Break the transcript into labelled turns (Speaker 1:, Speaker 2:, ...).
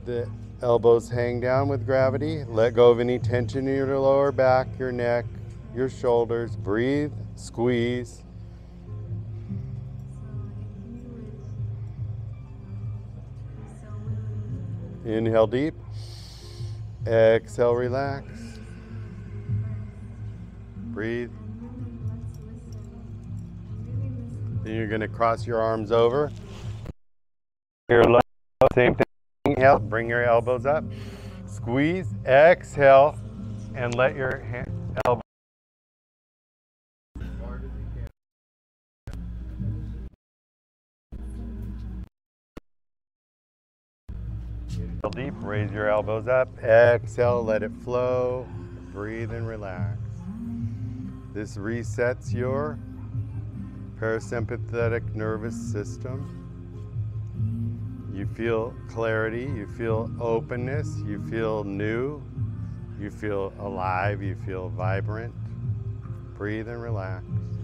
Speaker 1: the elbows hang down with gravity. Let go of any tension in your lower back, your neck, your shoulders. Breathe, squeeze. Inhale deep. Exhale, relax. Breathe. Then you're going to cross your arms over. Same thing. Inhale, bring your elbows up. Squeeze, exhale, and let your elbows deep. Raise your elbows up. Exhale, let it flow. Breathe and relax. This resets your parasympathetic nervous system. You feel clarity, you feel openness, you feel new, you feel alive, you feel vibrant. Breathe and relax.